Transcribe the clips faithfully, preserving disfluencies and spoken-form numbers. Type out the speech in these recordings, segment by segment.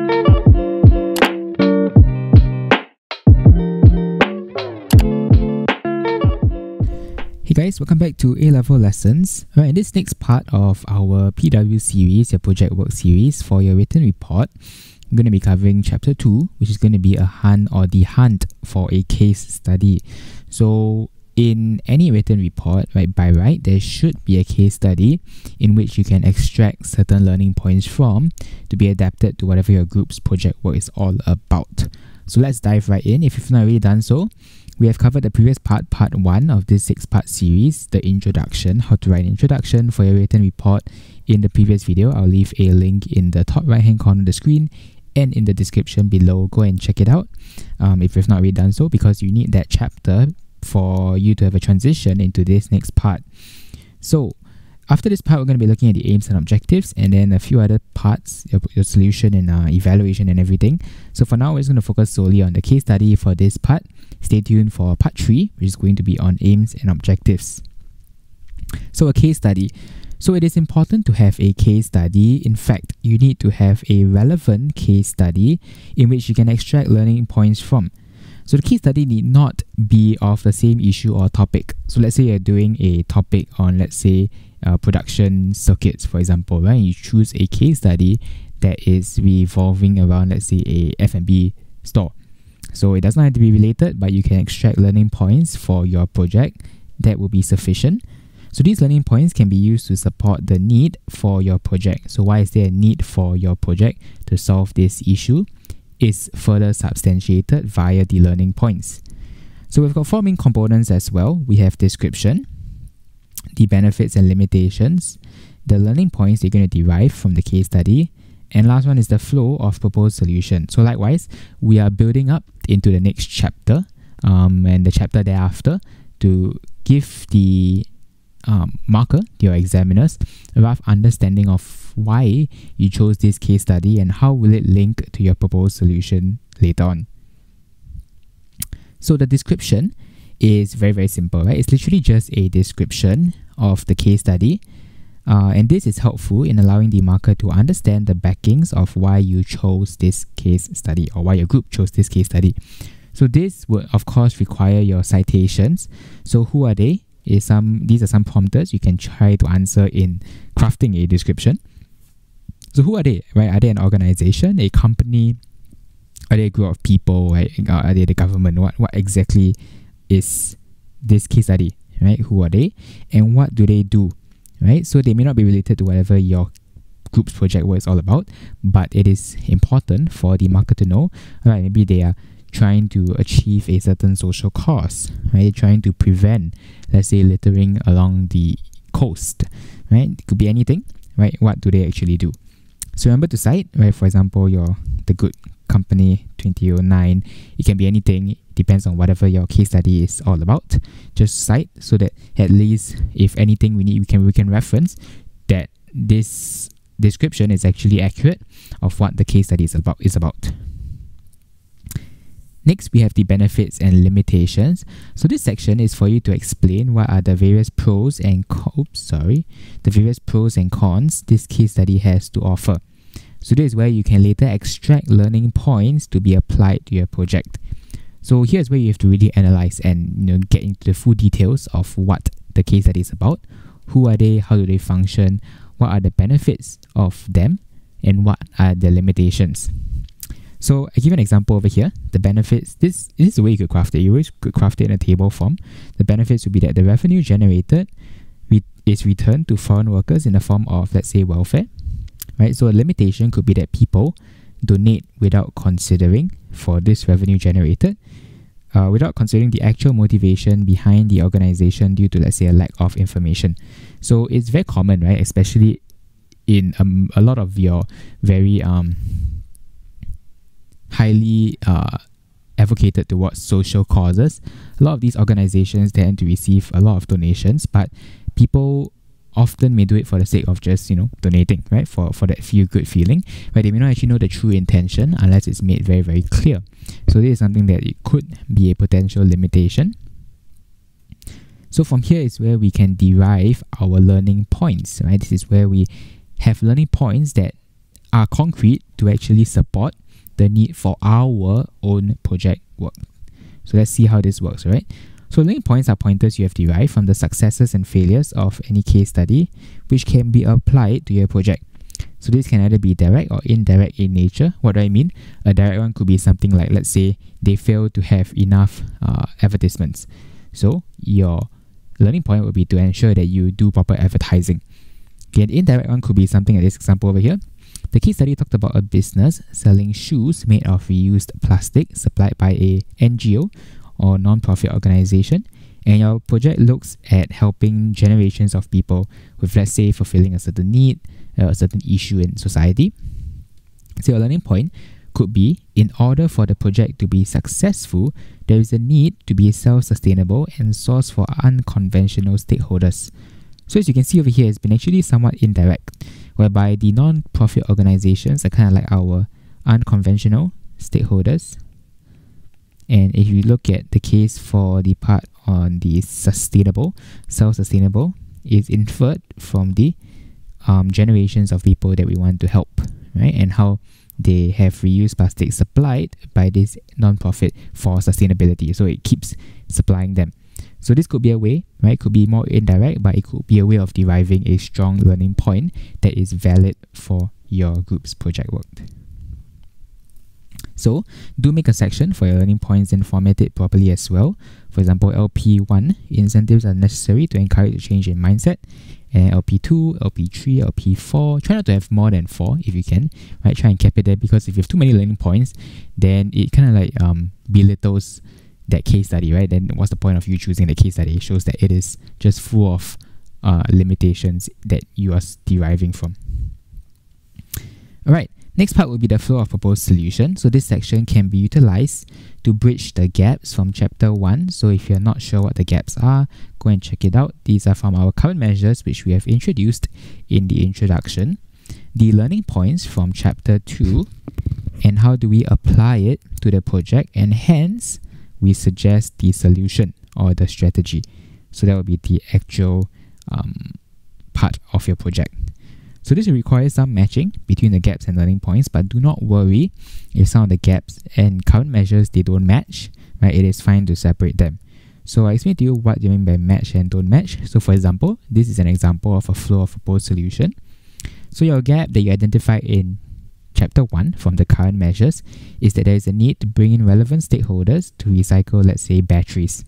Hey guys, welcome back to A-Level Lessons. Alright, in this next part of our P W series, your project work series for your written report, I'm going to be covering chapter two, which is going to be a hunt or the hunt for a case study. So in any written report, right, by right, there should be a case study in which you can extract certain learning points from to be adapted to whatever your group's project work is all about. So let's dive right in. If you've not already done so, we have covered the previous part, part one of this six-part series, the introduction, how to write an introduction for your written report in the previous video. I'll leave a link in the top right-hand corner of the screen and in the description below. Go and check it out um, if you've not already done so, because you need that chapter for you to have a transition into this next part. So after this part, we're going to be looking at the aims and objectives, and then a few other parts, your, your solution and uh, evaluation and everything. So for now, we're just going to focus solely on the case study for this part. Stay tuned for part three, which is going to be on aims and objectives. So a case study. So it is important to have a case study. In fact, you need to have a relevant case study in which you can extract learning points from. So the case study need not be of the same issue or topic. So let's say you're doing a topic on, let's say, uh, production circuits, for example, right? You choose a case study that is revolving around, let's say, a F and B store. So it does not have to be related, but you can extract learning points for your project. That will be sufficient. So these learning points can be used to support the need for your project. So why is there a need for your project to solve this issue? Is further substantiated via the learning points. So we've got four main components as well. We have description, the benefits and limitations, the learning points you're going to derive from the case study, and last one is the flow of proposed solution. So likewise, we are building up into the next chapter um, and the chapter thereafter to give the um, marker, your examiners, a rough understanding of why you chose this case study and how will it link to your proposed solution later on. So the description is very, very simple, right? It's literally just a description of the case study. Uh, and this is helpful in allowing the marker to understand the backings of why you chose this case study or why your group chose this case study. So this would, of course, require your citations. So who are they? Is some These are some prompters you can try to answer in crafting a description. So who are they, right? Are they an organization, a company? Are they a group of people, right? Are they the government? What, what exactly is this case study, right? Who are they? And what do they do? Right, so they may not be related to whatever your group's project work is all about, but it is important for the marker to know, right? Maybe they are trying to achieve a certain social cause, right? Trying to prevent, let's say, littering along the coast, right? It could be anything, right? What do they actually do? So remember to cite, right? For example, your the Good Company twenty oh nine. It can be anything. It depends on whatever your case study is all about. Just cite so that at least if anything we need, we can we can reference that this description is actually accurate of what the case study is about is about. Next, we have the benefits and limitations. So this section is for you to explain what are the various pros and oops, sorry, the various pros and cons this case study has to offer. So this is where you can later extract learning points to be applied to your project. So here's where you have to really analyze and you know get into the full details of what the case study is about. Who are they? How do they function? What are the benefits of them? And what are the limitations? So I give you an example over here. The benefits, this, this is the way you could craft it. You always could craft it in a table form. The benefits would be that the revenue generated re is returned to foreign workers in the form of, let's say, welfare. Right? So a limitation could be that people donate without considering for this revenue generated, uh, without considering the actual motivation behind the organization due to, let's say, a lack of information. So it's very common, right? Especially in um, a lot of your very um, highly uh, advocated towards social causes. A lot of these organizations tend to receive a lot of donations, but people often may do it for the sake of just, you know, donating, right? For, for that feel-good feeling, but they may not actually know the true intention unless it's made very, very clear. So this is something that it could be a potential limitation. So from here is where we can derive our learning points, right? This is where we have learning points that are concrete to actually support the need for our own project work. So let's see how this works, right? So learning points are pointers you have derived from the successes and failures of any case study, which can be applied to your project. So this can either be direct or indirect in nature. What do I mean? A direct one could be something like, let's say, they fail to have enough uh, advertisements. So your learning point would be to ensure that you do proper advertising. Okay, an indirect one could be something like this example over here. The case study talked about a business selling shoes made of reused plastic supplied by a N G O or non-profit organization, and your project looks at helping generations of people with, let's say, fulfilling a certain need, uh, a certain issue in society. So your learning point could be, in order for the project to be successful, there is a need to be self-sustainable and source for unconventional stakeholders. So as you can see over here, it's been actually somewhat indirect, whereby the non-profit organizations are kind of like our unconventional stakeholders. And if you look at the case for the part on the sustainable, self-sustainable, is inferred from the um, generations of people that we want to help, right? And how they have reused plastic supplied by this non-profit for sustainability. So it keeps supplying them. So this could be a way, right? It could be more indirect, but it could be a way of deriving a strong learning point that is valid for your group's project work. So do make a section for your learning points and format it properly as well. For example, L P one, incentives are necessary to encourage a change in mindset. And L P two, L P three, L P four, try not to have more than four if you can, right? Try and cap it there, because if you have too many learning points, then it kind of like um, belittles that case study, right? Then what's the point of you choosing the case study? It shows that it is just full of uh, limitations that you are deriving from. Alright, next part will be the flow of proposed solution. So this section can be utilized to bridge the gaps from chapter one. So if you're not sure what the gaps are, go and check it out. These are from our current measures, which we have introduced in the introduction. The learning points from chapter two, and how do we apply it to the project, and hence we suggest the solution or the strategy. So that will be the actual um, part of your project. So this will require some matching between the gaps and learning points, but do not worry if some of the gaps and current measures, they don't match, right? It is fine to separate them. So I explain to you what you mean by match and don't match. So for example, this is an example of a flow of proposed solution. So your gap that you identified in chapter one from the current measures is that there is a need to bring in relevant stakeholders to recycle, let's say, batteries.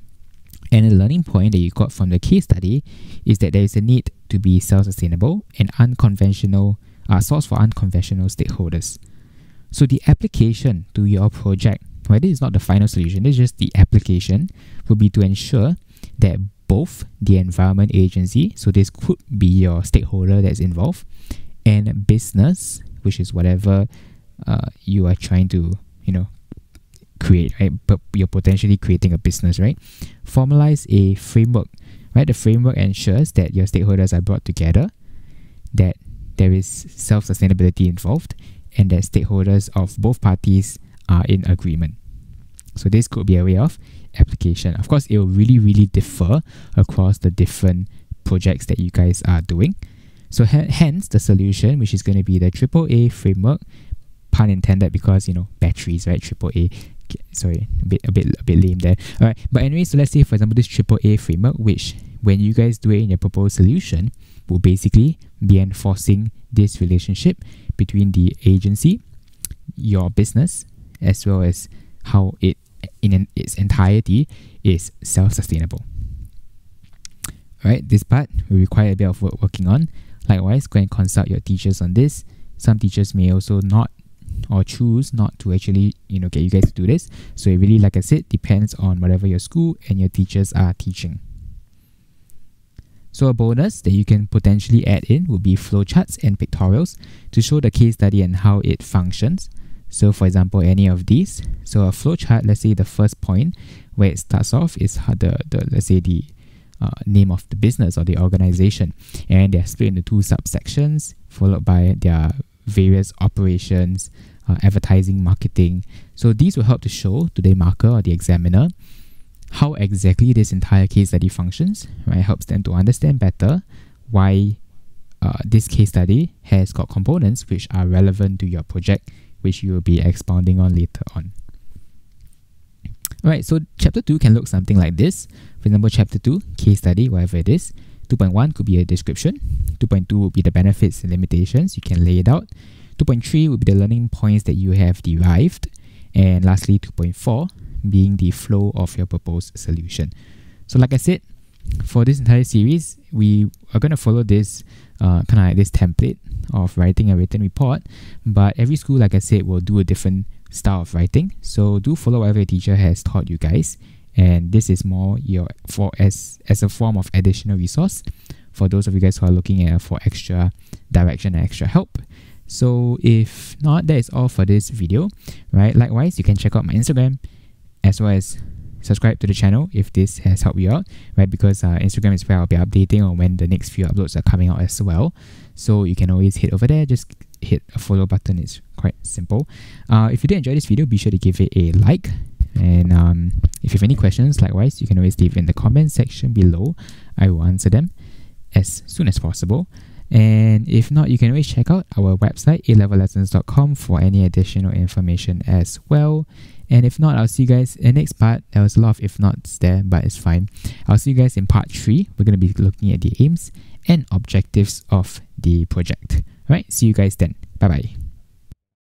And the learning point that you got from the case study is that there is a need to be self-sustainable and unconventional, uh, source for unconventional stakeholders. So the application to your project, well, this is not the final solution, this is just the application, will be to ensure that both the environment agency, so this could be your stakeholder that's involved, and business, which is whatever uh, you are trying to, you know, create, right? But you're potentially creating a business, right? Formalize a framework, right? The framework ensures that your stakeholders are brought together, that there is self-sustainability involved, and that stakeholders of both parties are in agreement. So this could be a way of application. Of course, it will really, really differ across the different projects that you guys are doing. So hence the solution, which is going to be the triple A framework, pun intended, because, you know, batteries, right? Triple A. Sorry, a bit, a bit, a bit lame there. All right, but anyway, so let's say, for example, this triple A framework, which when you guys do it in your proposed solution, will basically be enforcing this relationship between the agency, your business, as well as how it, in an, its entirety, is self-sustainable. All right, this part will require a bit of work working on. Likewise, go and consult your teachers on this. Some teachers may also not or choose not to actually, you know, get you guys to do this. So it really, like I said, depends on whatever your school and your teachers are teaching. So a bonus that you can potentially add in would be flowcharts and pictorials to show the case study and how it functions. So for example, any of these. So a flowchart, let's say the first point where it starts off is the, the let's say the uh, name of the business or the organization, and they're split into two subsections followed by their various operations, uh, advertising, marketing. So these will help to show to the marker or the examiner how exactly this entire case study functions, right? It helps them to understand better why uh, this case study has got components which are relevant to your project, which you will be expounding on later on. Alright, so chapter two can look something like this. For example, chapter two, case study, whatever it is. two point one could be a description. two point two would be the benefits and limitations. You can lay it out. two point three would be the learning points that you have derived. And lastly, two point four being the flow of your proposed solution. So like I said, for this entire series, we are going to follow this uh, kind of like this template of writing a written report. But every school, like I said, will do a different style of writing. So do follow whatever your teacher has taught you guys. And this is more your for as as a form of additional resource for those of you guys who are looking at for extra direction and extra help. So if not, that is all for this video, right? Likewise, you can check out my Instagram as well as subscribe to the channel if this has helped you out, right? Because uh, Instagram is where I'll be updating on when the next few uploads are coming out as well. So you can always head over there, just hit a follow button. It's quite simple. Uh, if you did enjoy this video, be sure to give it a like. And um, if you have any questions, likewise, you can always leave in the comment section below. I will answer them as soon as possible. And if not, you can always check out our website, A level lessons dot com, for any additional information as well. And if not, I'll see you guys in the next part. There was a lot of if nots there, but it's fine. I'll see you guys in part three. We're going to be looking at the aims and objectives of the project. Alright, see you guys then. Bye bye.